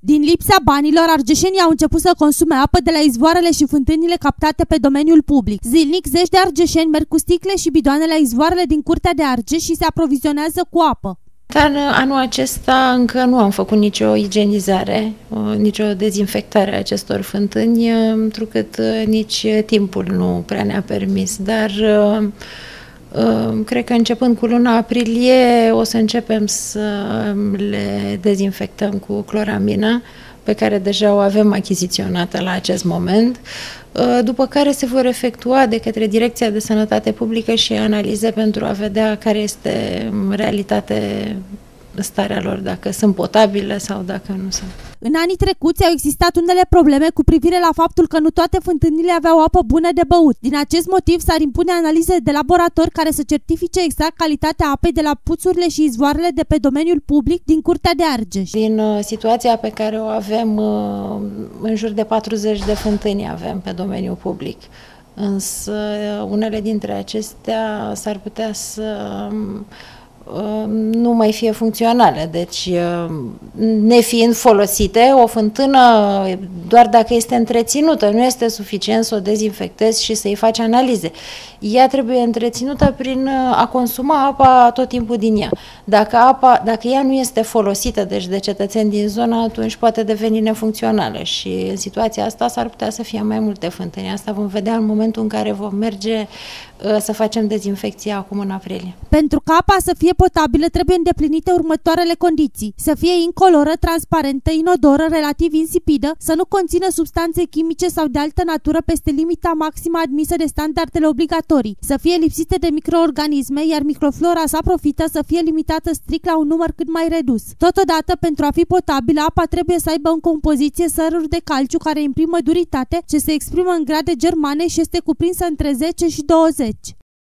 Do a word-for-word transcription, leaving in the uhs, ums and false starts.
Din lipsa banilor, argeșenii au început să consume apă de la izvoarele și fântânile captate pe domeniul public. Zilnic, zeci de argeșeni merg cu sticle și bidoane la izvoarele din Curtea de Argeș și se aprovizionează cu apă. Dar anul acesta încă nu am făcut nicio igienizare, nicio dezinfectare a acestor fântâni, întrucât nici timpul nu prea ne-a permis. Dar cred că începând cu luna aprilie o să începem să le dezinfectăm cu cloramină, pe care deja o avem achiziționată la acest moment, după care se vor efectua de către Direcția de Sănătate Publică și analize pentru a vedea care este în realitate starea lor, dacă sunt potabile sau dacă nu sunt. În anii trecuți au existat unele probleme cu privire la faptul că nu toate fântânile aveau apă bună de băut. Din acest motiv s-ar impune analize de laborator care să certifice exact calitatea apei de la puțurile și izvoarele de pe domeniul public din Curtea de Argeș. Din uh, situația pe care o avem, uh, în jur de patruzeci de fântâni avem pe domeniul public. Însă unele dintre acestea s-ar putea să nu mai fie funcționale. Deci, nefiind folosite, o fântână, doar dacă este întreținută, nu este suficient să o dezinfectezi și să-i faci analize. Ea trebuie întreținută prin a consuma apa tot timpul din ea. Dacă, apa, dacă ea nu este folosită, deci de cetățeni din zonă, atunci poate deveni nefuncțională și în situația asta s-ar putea să fie mai multe fântâni. Asta vom vedea în momentul în care vom merge să facem dezinfecția acum în aprilie. Pentru ca apa să fie potabilă, trebuie îndeplinite următoarele condiții: să fie incoloră, transparentă, inodoră, relativ insipidă, să nu conțină substanțe chimice sau de altă natură peste limita maximă admisă de standardele obligatorii, să fie lipsită de microorganisme, iar microflora sa profită să fie limitată strict la un număr cât mai redus. Totodată, pentru a fi potabilă, apa trebuie să aibă în compoziție săruri de calciu care imprimă duritate, ce se exprimă în grade germane și este cuprinsă între zece și douăzeci.